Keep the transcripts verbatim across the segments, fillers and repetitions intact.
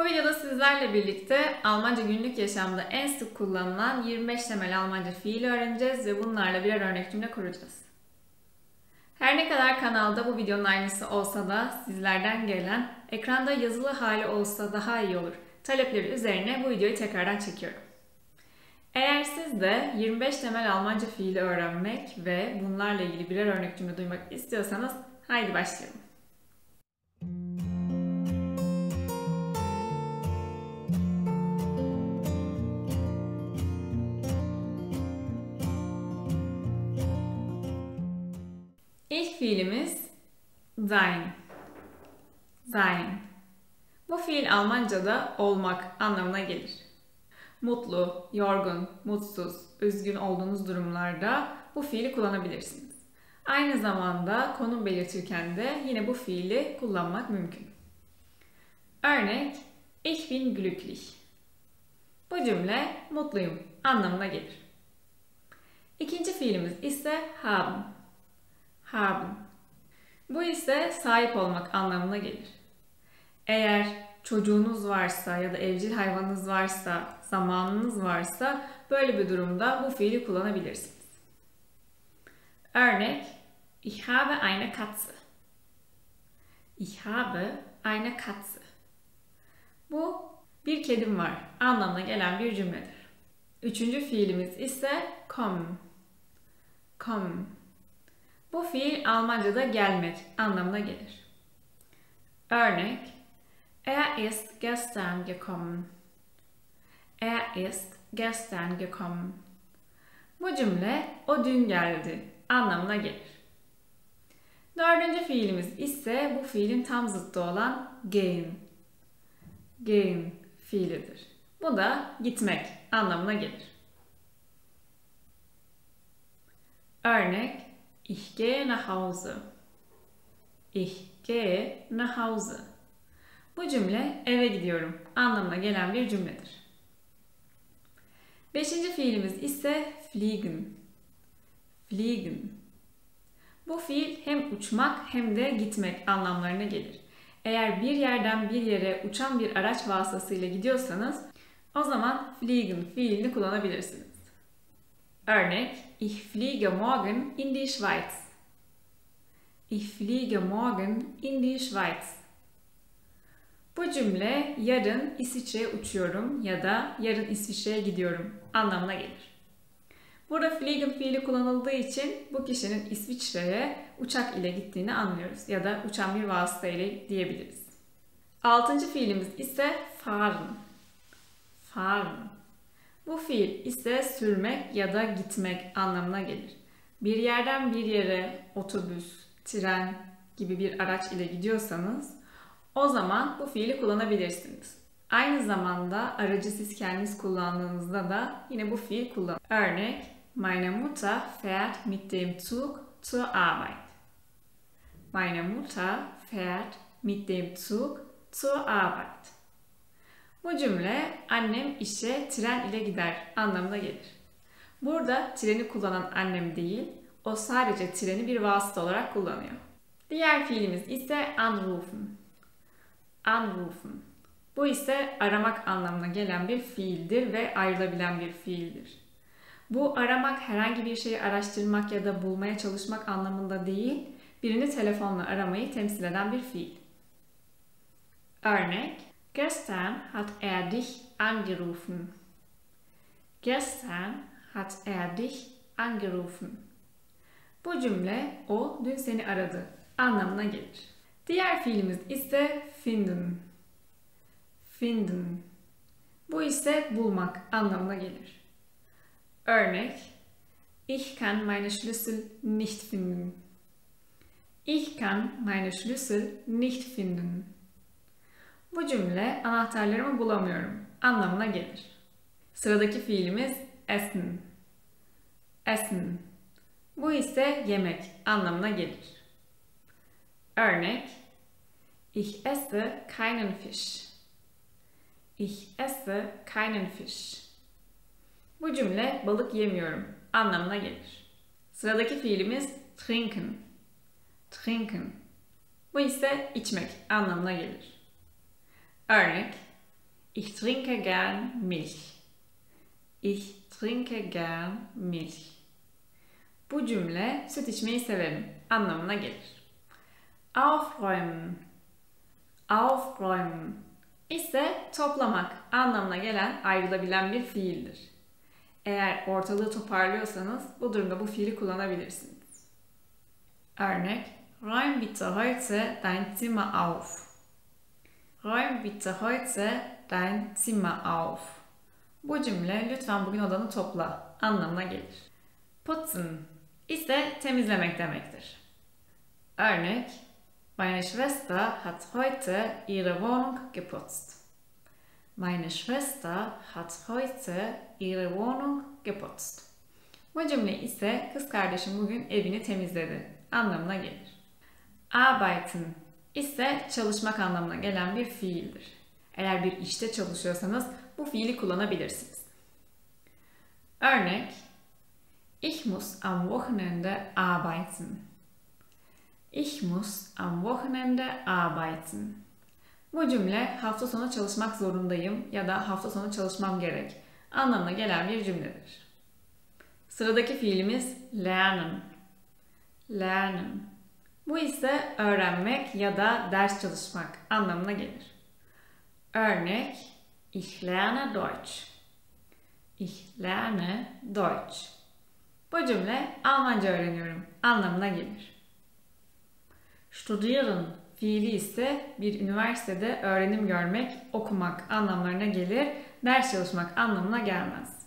Bu videoda sizlerle birlikte Almanca günlük yaşamda en sık kullanılan yirmi beş temel Almanca fiil öğreneceğiz ve bunlarla birer örnek cümle kuracağız. Her ne kadar kanalda bu videonun aynısı olsa da sizlerden gelen ekranda yazılı hali olsa daha iyi olur talepleri üzerine bu videoyu tekrardan çekiyorum. Eğer siz de yirmi beş temel Almanca fiili öğrenmek ve bunlarla ilgili birer örnek cümle duymak istiyorsanız haydi başlayalım. İlk fiilimiz sein. Sein. Bu fiil Almanca'da olmak anlamına gelir. Mutlu, yorgun, mutsuz, üzgün olduğunuz durumlarda bu fiili kullanabilirsiniz. Aynı zamanda konum belirtirken de yine bu fiili kullanmak mümkün. Örnek, ich bin glücklich. Bu cümle mutluyum anlamına gelir. İkinci fiilimiz ise haben. Haben. Bu ise sahip olmak anlamına gelir. Eğer çocuğunuz varsa ya da evcil hayvanınız varsa, zamanınız varsa böyle bir durumda bu fiili kullanabilirsiniz. Örnek, ich habe eine Katze. Ich habe eine Katze. Bu bir kedim var anlamına gelen bir cümledir. Üçüncü fiilimiz ise kommen. Kommen. Bu fiil Almanca'da gelmek anlamına gelir. Örnek, er ist gestern gekommen. Er ist gestern gekommen. Bu cümle o dün geldi anlamına gelir. Dördüncü fiilimiz ise bu fiilin tam zıttı olan gehen. Gehen fiilidir. Bu da gitmek anlamına gelir. Örnek, ich gehe nach Hause. Ich gehe nach Hause. Bu cümle eve gidiyorum anlamına gelen bir cümledir. Beşinci fiilimiz ise fliegen. Fliegen. Bu fiil hem uçmak hem de gitmek anlamlarına gelir. Eğer bir yerden bir yere uçan bir araç vasıtasıyla gidiyorsanız o zaman fliegen fiilini kullanabilirsiniz. Örnek, ich fliege morgen in die Schweiz. Ich fliege morgen in die Schweiz. Bu cümle yarın İsviçre'ye uçuyorum ya da yarın İsviçre'ye gidiyorum anlamına gelir. Burada fliegen fiili kullanıldığı için bu kişinin İsviçre'ye uçak ile gittiğini anlıyoruz ya da uçan bir vasıta ile diyebiliriz. Altıncı fiilimiz ise fahren. Fahren. Bu fiil ise sürmek ya da gitmek anlamına gelir. Bir yerden bir yere otobüs, tren gibi bir araç ile gidiyorsanız o zaman bu fiili kullanabilirsiniz. Aynı zamanda aracı siz kendiniz kullandığınızda da yine bu fiil kullanın. Örnek, meine Mutter fährt mit dem Zug zur Arbeit. Meine Mutter fährt mit dem Zug zur Arbeit. Bu cümle annem işe tren ile gider anlamına gelir. Burada treni kullanan annem değil, o sadece treni bir vasıta olarak kullanıyor. Diğer fiilimiz ise anrufen. Anrufen. Bu ise aramak anlamına gelen bir fiildir ve ayrılabilen bir fiildir. Bu aramak herhangi bir şeyi araştırmak ya da bulmaya çalışmak anlamında değil, birini telefonla aramayı temsil eden bir fiil. Örnek, gestern hat er dich angerufen. Gestern hat er dich angerufen. Bu cümle o dün seni aradı anlamına gelir. Diğer fiilimiz ise finden. Finden. Bu ise bulmak anlamına gelir. Örnek, ich kann meine Schlüssel nicht finden. Ich kann meine Schlüssel nicht finden. Bu cümle anahtarlarımı bulamıyorum anlamına gelir. Sıradaki fiilimiz essen. Essen. Bu ise yemek anlamına gelir. Örnek, ich esse keinen Fisch. Ich esse keinen Fisch. Bu cümle balık yemiyorum anlamına gelir. Sıradaki fiilimiz trinken. Trinken. Bu ise içmek anlamına gelir. Örnek, Ich trinke gern Milch. Ich trinke gern Milch. Bu cümle süt içmeyi severim anlamına gelir. Aufräumen. Aufräumen ise toplamak anlamına gelen ayrılabilen bir fiildir. Eğer ortalığı toparlıyorsanız bu durumda bu fiili kullanabilirsiniz. Örnek: Räum bitte heute dein Zimmer auf. Räum bitte heute dein Zimmer auf. Bu cümle lütfen bugün odanı topla anlamına gelir. Putzen ise temizlemek demektir. Örnek: Meine Schwester hat heute ihre Wohnung geputzt. Meine Schwester hat heute ihre Wohnung geputzt. Bu cümle ise kız kardeşim bugün evini temizledi anlamına gelir. Arbeiten ise çalışmak anlamına gelen bir fiildir. Eğer bir işte çalışıyorsanız bu fiili kullanabilirsiniz. Örnek: Ich muss am Wochenende arbeiten. Ich muss am Wochenende arbeiten. Bu cümle hafta sonu çalışmak zorundayım ya da hafta sonu çalışmam gerek anlamına gelen bir cümledir. Sıradaki fiilimiz lernen. Lernen. Bu ise öğrenmek ya da ders çalışmak anlamına gelir. Örnek: Ich lerne Deutsch. Ich lerne Deutsch. Bu cümle Almanca öğreniyorum anlamına gelir. Studieren fiili ise bir üniversitede öğrenim görmek, okumak anlamlarına gelir, ders çalışmak anlamına gelmez.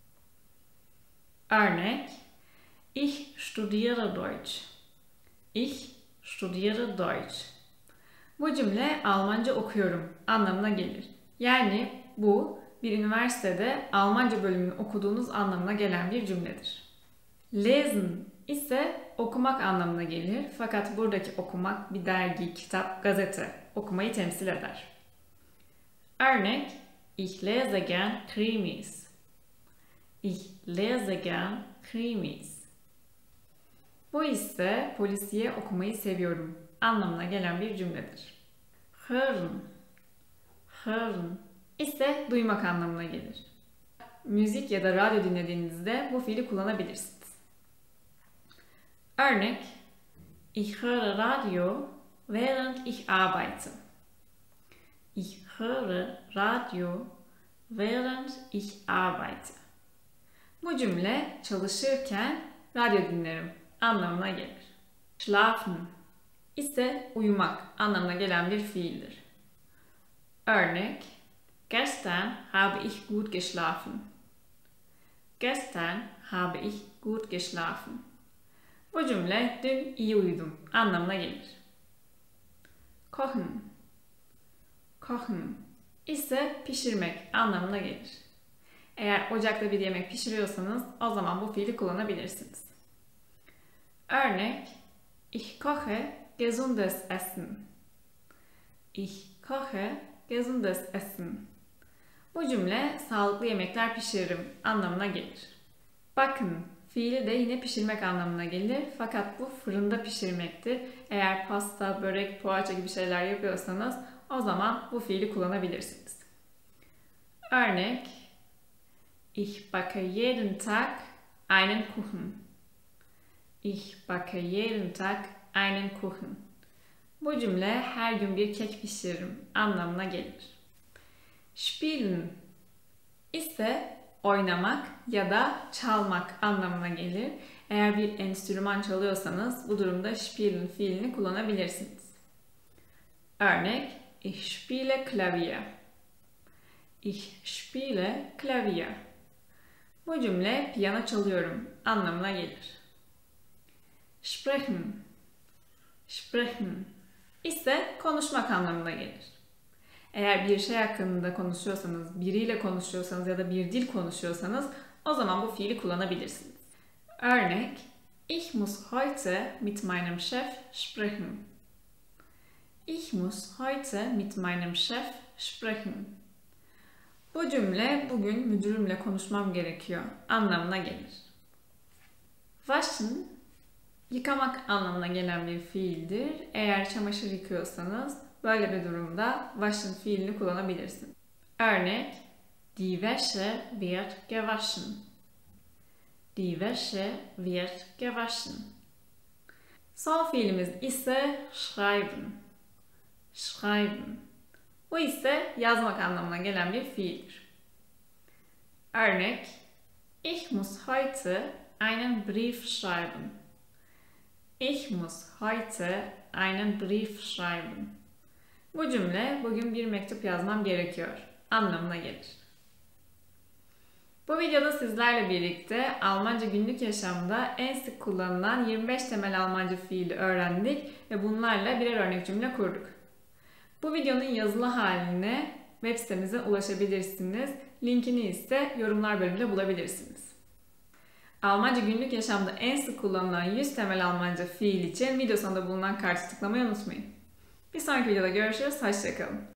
Örnek: Ich studiere Deutsch. Ich studiere Deutsch. Bu cümle Almanca okuyorum anlamına gelir. Yani bu bir üniversitede Almanca bölümünü okuduğunuz anlamına gelen bir cümledir. Lesen ise okumak anlamına gelir. Fakat buradaki okumak bir dergi, kitap, gazete okumayı temsil eder. Örnek: Ich lese gern Krimis. Ich lese gern Krimis. Bu ise polisiye okumayı seviyorum anlamına gelen bir cümledir. Hören. Hören ise duymak anlamına gelir. Müzik ya da radyo dinlediğinizde bu fiili kullanabilirsiniz. Örnek: Ich höre Radio während ich arbeite. Ich höre Radio während ich arbeite. Bu cümle çalışırken radyo dinlerim anlamına gelir. Schlafen ise uyumak anlamına gelen bir fiildir. Örnek: Gestern habe ich gut geschlafen. Gestern habe ich gut geschlafen. Bu cümle dün iyi uyudum anlamına gelir. Kochen. Kochen ise pişirmek anlamına gelir. Eğer ocakta bir yemek pişiriyorsanız o zaman bu fiili kullanabilirsiniz. Örnek: Ich koche gesundes Essen. Ich koche gesundes Essen. Bu cümle sağlıklı yemekler pişiririm anlamına gelir. Backen fiili de yine pişirmek anlamına gelir. Fakat bu fırında pişirmektir. Eğer pasta, börek, poğaça gibi şeyler yapıyorsanız o zaman bu fiili kullanabilirsiniz. Örnek: Ich backe jeden Tag einen Kuchen. Ich backe jeden Tag einen Kuchen. Bu cümle her gün bir kek pişiririm anlamına gelir. Spielen ise oynamak ya da çalmak anlamına gelir. Eğer bir enstrüman çalıyorsanız bu durumda spielen fiilini kullanabilirsiniz. Örnek: Ich spiele Klavier. Ich spiele Klavier. Bu cümle piyano çalıyorum anlamına gelir. Sprechen. Sprechen ise konuşmak anlamına gelir. Eğer bir şey hakkında konuşuyorsanız, biriyle konuşuyorsanız ya da bir dil konuşuyorsanız o zaman bu fiili kullanabilirsiniz. Örnek: Ich muss heute mit meinem Chef sprechen. Ich muss heute mit meinem Chef sprechen. Bu cümle bugün müdürümle konuşmam gerekiyor anlamına gelir. Waschen yıkamak anlamına gelen bir fiildir. Eğer çamaşır yıkıyorsanız böyle bir durumda waschen fiilini kullanabilirsiniz. Örnek: Die Wäsche wird gewaschen. Die Wäsche wird gewaschen. Son fiilimiz ise schreiben. Schreiben. Bu ise yazmak anlamına gelen bir fiildir. Örnek: Ich muss heute einen Brief schreiben. Ich muss heute einen Brief schreiben. Bu cümle bugün bir mektup yazmam gerekiyor anlamına gelir. Bu videoda sizlerle birlikte Almanca günlük yaşamda en sık kullanılan yirmi beş temel Almanca fiili öğrendik ve bunlarla birer örnek cümle kurduk. Bu videonun yazılı haline web sitemize ulaşabilirsiniz. Linkini ise yorumlar bölümünde bulabilirsiniz. Almanca günlük yaşamda en sık kullanılan yüz temel Almanca fiil için video sonunda bulunan kartı tıklamayı unutmayın. Bir sonraki videoda görüşürüz. Hoşça kalın.